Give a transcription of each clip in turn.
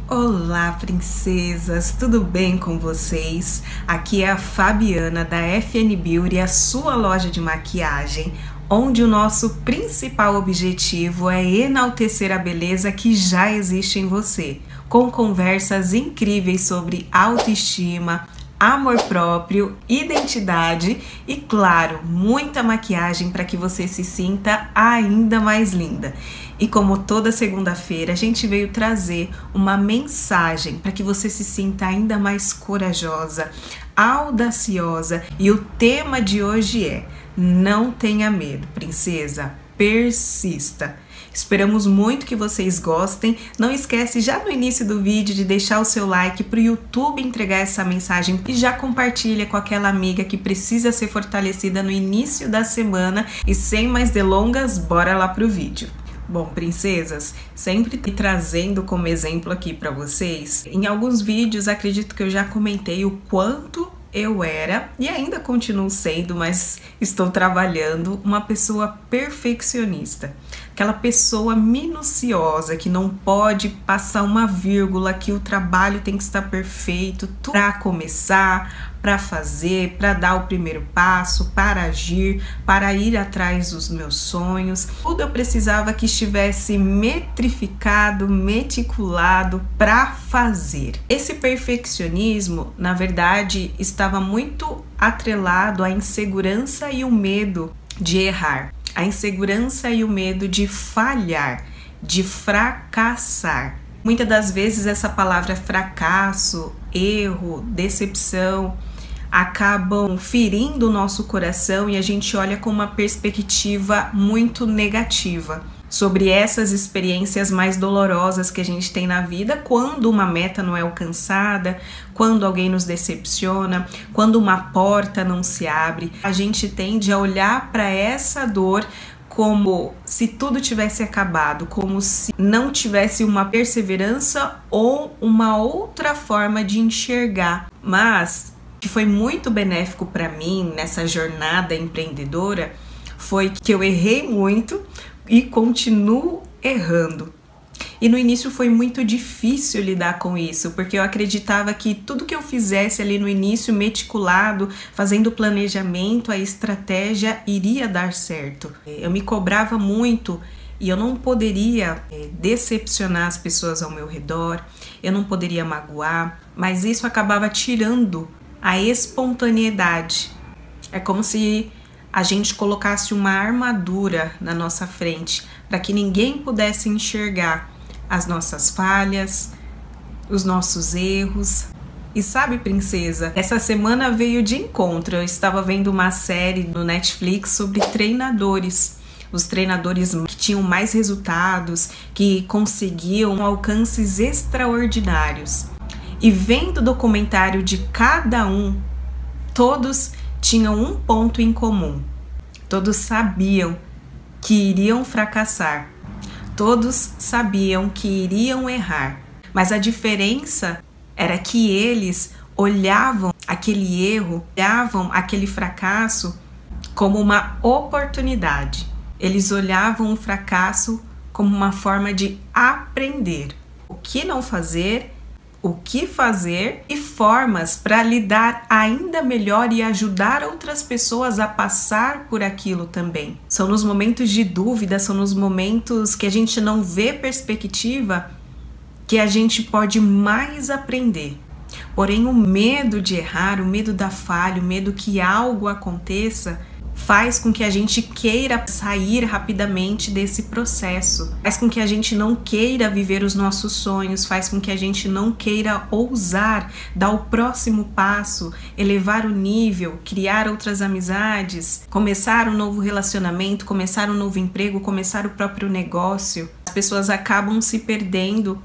Olá, princesas! Tudo bem com vocês? Aqui é a Fabiana da FN Beauty, a sua loja de maquiagem, onde o nosso principal objetivo é enaltecer a beleza que já existe em você, com conversas incríveis sobre autoestima, amor próprio, identidade e, claro, muita maquiagem para que você se sinta ainda mais linda. E como toda segunda-feira, a gente veio trazer uma mensagem para que você se sinta ainda mais corajosa, audaciosa. E o tema de hoje é: não tenha medo, princesa, persista. Esperamos muito que vocês gostem. Não esquece já no início do vídeo de deixar o seu like para o YouTube entregar essa mensagem e já compartilha com aquela amiga que precisa ser fortalecida no início da semana. E sem mais delongas, bora lá pro vídeo. Bom, princesas, sempre trazendo como exemplo aqui para vocês, em alguns vídeos acredito que eu já comentei o quanto eu era e ainda continuo sendo, mas estou trabalhando, uma pessoa perfeccionista. Aquela pessoa minuciosa que não pode passar uma vírgula, que o trabalho tem que estar perfeito para começar, para fazer, para dar o primeiro passo, para agir, para ir atrás dos meus sonhos. Tudo eu precisava que estivesse metrificado, meticulado para fazer. Esse perfeccionismo, na verdade, estava muito atrelado à insegurança e o medo de errar. A insegurança e o medo de falhar, de fracassar. Muitas das vezes essa palavra fracasso, erro, decepção acabam ferindo o nosso coração e a gente olha com uma perspectiva muito negativa sobre essas experiências mais dolorosas que a gente tem na vida, quando uma meta não é alcançada, quando alguém nos decepciona, quando uma porta não se abre. A gente tende a olhar para essa dor como se tudo tivesse acabado, como se não tivesse uma perseverança ou uma outra forma de enxergar. Mas o que foi muito benéfico para mim nessa jornada empreendedora foi que eu errei muito e continuo errando. E no início foi muito difícil lidar com isso, porque eu acreditava que tudo que eu fizesse ali no início, meticulado, fazendo planejamento, a estratégia iria dar certo. Eu me cobrava muito e eu não poderia decepcionar as pessoas ao meu redor, eu não poderia magoar, mas isso acabava tirando a espontaneidade. É como se a gente colocasse uma armadura na nossa frente para que ninguém pudesse enxergar as nossas falhas, os nossos erros. E sabe, princesa, essa semana veio de encontro. Eu estava vendo uma série no Netflix sobre treinadores. Os treinadores que tinham mais resultados, que conseguiam alcances extraordinários. E vendo o documentário de cada um, todos tinham um ponto em comum. Todos sabiam que iriam fracassar. Todos sabiam que iriam errar. Mas a diferença era que eles olhavam aquele erro, olhavam aquele fracasso como uma oportunidade. Eles olhavam o fracasso como uma forma de aprender o que não fazer, o que fazer e formas para lidar ainda melhor e ajudar outras pessoas a passar por aquilo também. São nos momentos de dúvida, são nos momentos que a gente não vê perspectiva que a gente pode mais aprender. Porém, o medo de errar, o medo da falha, o medo que algo aconteça, faz com que a gente queira sair rapidamente desse processo, faz com que a gente não queira viver os nossos sonhos, faz com que a gente não queira ousar dar o próximo passo, elevar o nível, criar outras amizades, começar um novo relacionamento, começar um novo emprego, começar o próprio negócio. As pessoas acabam se perdendo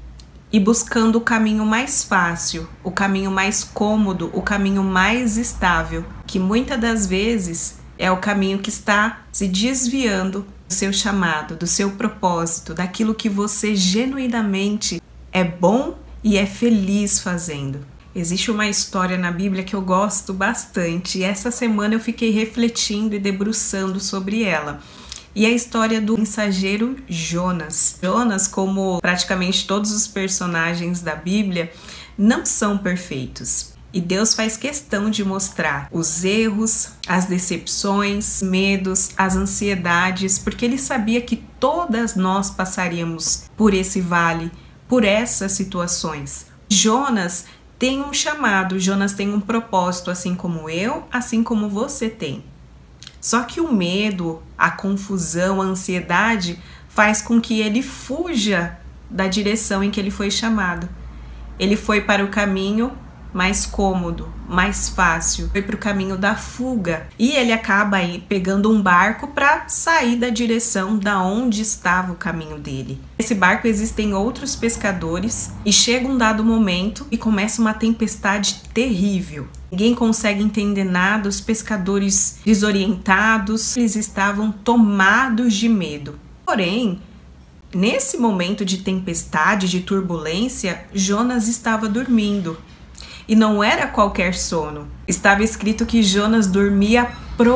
e buscando o caminho mais fácil, o caminho mais cômodo, o caminho mais estável, que muitas das vezes é o caminho que está se desviando do seu chamado, do seu propósito, daquilo que você genuinamente é bom e é feliz fazendo. Existe uma história na Bíblia que eu gosto bastante e essa semana eu fiquei refletindo e debruçando sobre ela. E a história do mensageiro Jonas. Jonas, como praticamente todos os personagens da Bíblia, não são perfeitos. E Deus faz questão de mostrar os erros, as decepções, medos, as ansiedades, porque Ele sabia que todas nós passaríamos por esse vale, por essas situações. Jonas tem um chamado, Jonas tem um propósito, assim como eu, assim como você tem. Só que o medo, a confusão, a ansiedade faz com que ele fuja da direção em que ele foi chamado. Ele foi para o caminho mais cômodo, mais fácil, foi para o caminho da fuga. E ele acaba aí pegando um barco para sair da direção da onde estava o caminho dele. Nesse barco existem outros pescadores e chega um dado momento e começa uma tempestade terrível. Ninguém consegue entender nada, os pescadores desorientados, eles estavam tomados de medo. Porém, nesse momento de tempestade, de turbulência, Jonas estava dormindo. E não era qualquer sono. Estava escrito que Jonas dormia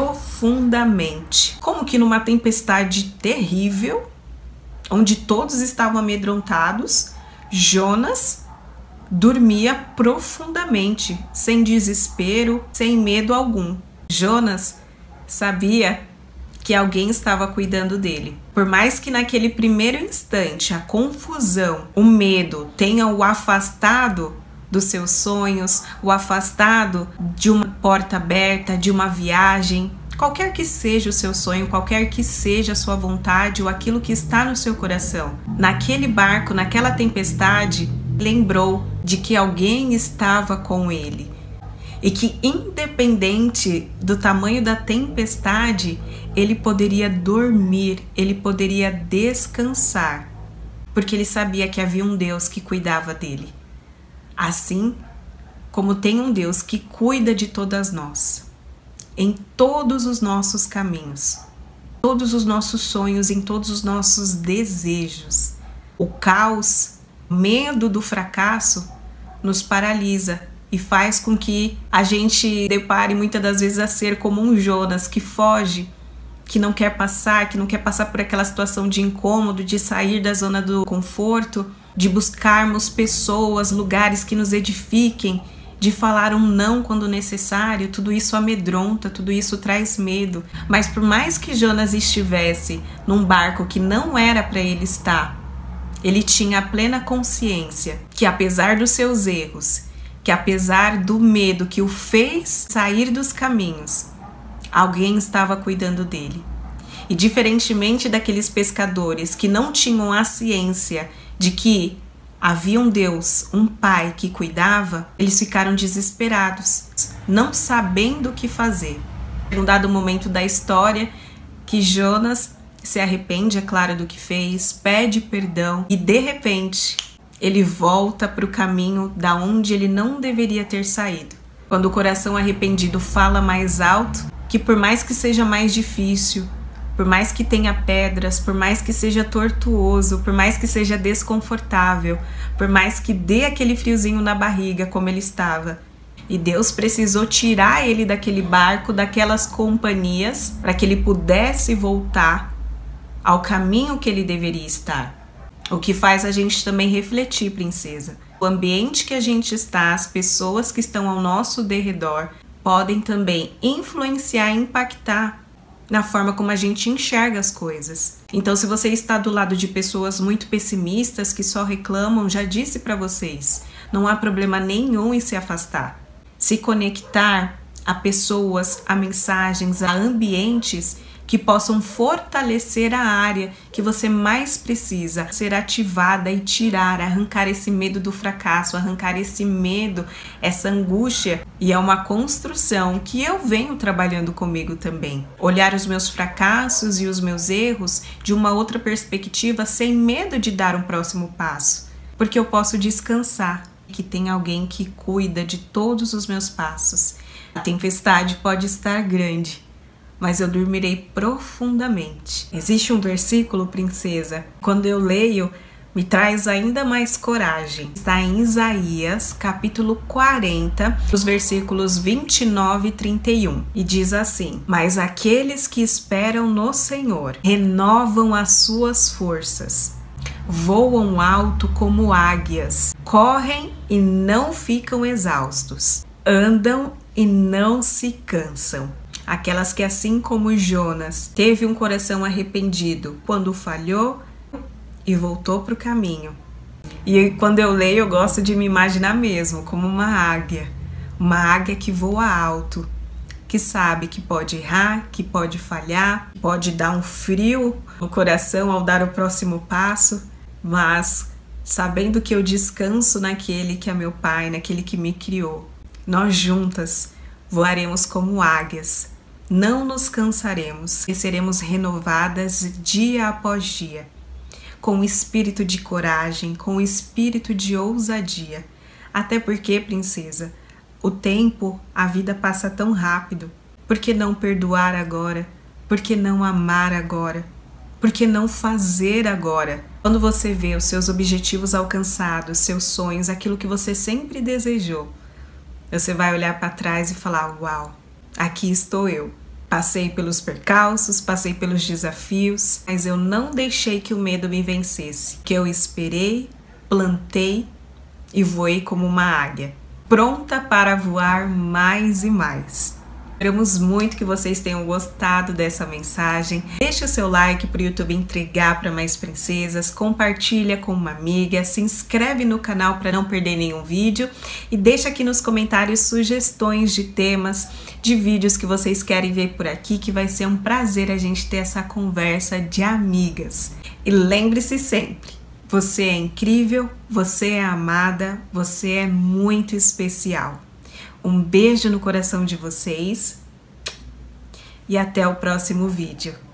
profundamente. Como que numa tempestade terrível, onde todos estavam amedrontados, Jonas dormia profundamente, sem desespero, sem medo algum. Jonas sabia que alguém estava cuidando dele. Por mais que naquele primeiro instante a confusão, o medo tenha o afastado dos seus sonhos, o afastado de uma porta aberta, de uma viagem, qualquer que seja o seu sonho, qualquer que seja a sua vontade ou aquilo que está no seu coração, naquele barco, naquela tempestade, lembrou de que alguém estava com ele e que, independente do tamanho da tempestade, ele poderia dormir, ele poderia descansar, porque ele sabia que havia um Deus que cuidava dele. Assim como tem um Deus que cuida de todas nós, em todos os nossos caminhos, todos os nossos sonhos, em todos os nossos desejos. O caos, medo do fracasso nos paralisa e faz com que a gente depare muitas das vezes a ser como um Jonas que foge, que não quer passar por aquela situação de incômodo, de sair da zona do conforto, de buscarmos pessoas, lugares que nos edifiquem, de falar um não quando necessário. Tudo isso amedronta, tudo isso traz medo. Mas por mais que Jonas estivesse num barco que não era para ele estar, ele tinha a plena consciência que, apesar dos seus erros, que apesar do medo que o fez sair dos caminhos, alguém estava cuidando dele. E diferentemente daqueles pescadores que não tinham a ciência de que havia um Deus, um Pai que cuidava, eles ficaram desesperados, não sabendo o que fazer. Num dado momento da história, que Jonas se arrepende, é claro, do que fez, pede perdão e, de repente, ele volta para o caminho da onde ele não deveria ter saído. Quando o coração arrependido fala mais alto, que por mais que seja mais difícil, por mais que tenha pedras, por mais que seja tortuoso, por mais que seja desconfortável, por mais que dê aquele friozinho na barriga como ele estava, e Deus precisou tirar ele daquele barco, daquelas companhias, para que ele pudesse voltar ao caminho que ele deveria estar. O que faz a gente também refletir, princesa. O ambiente que a gente está, as pessoas que estão ao nosso derredor, podem também influenciar e impactar na forma como a gente enxerga as coisas. Então, se você está do lado de pessoas muito pessimistas que só reclamam, já disse para vocês, não há problema nenhum em se afastar. Se conectar a pessoas, a mensagens, a ambientes que possam fortalecer a área que você mais precisa ser ativada e tirar, arrancar esse medo do fracasso, arrancar esse medo, essa angústia. E é uma construção que eu venho trabalhando comigo também. Olhar os meus fracassos e os meus erros de uma outra perspectiva, sem medo de dar um próximo passo, porque eu posso descansar, que tem alguém que cuida de todos os meus passos. A tempestade pode estar grande, mas eu dormirei profundamente. Existe um versículo, princesa, quando eu leio, me traz ainda mais coragem. Está em Isaías, capítulo 40, os versículos 29 e 31. E diz assim: Mas aqueles que esperam no Senhor renovam as suas forças, voam alto como águias, correm e não ficam exaustos, andam e não se cansam. Aquelas que, assim como Jonas, teve um coração arrependido quando falhou e voltou para o caminho. E quando eu leio, eu gosto de me imaginar mesmo como uma águia que voa alto, que sabe que pode errar, que pode falhar, pode dar um frio no coração ao dar o próximo passo, mas sabendo que eu descanso naquele que é meu Pai, naquele que me criou. Nós juntas voaremos como águias, não nos cansaremos e seremos renovadas dia após dia, com o espírito de coragem, com o espírito de ousadia. Até porque, princesa, o tempo, a vida passa tão rápido. Por que não perdoar agora? Por que não amar agora? Por que não fazer agora? Quando você vê os seus objetivos alcançados, seus sonhos, aquilo que você sempre desejou, você vai olhar para trás e falar: uau, aqui estou eu. Passei pelos percalços, passei pelos desafios, mas eu não deixei que o medo me vencesse. Que eu esperei, plantei e voei como uma águia, pronta para voar mais e mais. Esperamos muito que vocês tenham gostado dessa mensagem. Deixe o seu like para o YouTube entregar para mais princesas, compartilha com uma amiga, se inscreve no canal para não perder nenhum vídeo e deixa aqui nos comentários sugestões de temas, de vídeos que vocês querem ver por aqui, que vai ser um prazer a gente ter essa conversa de amigas. E lembre-se sempre, você é incrível, você é amada, você é muito especial. Um beijo no coração de vocês e até o próximo vídeo.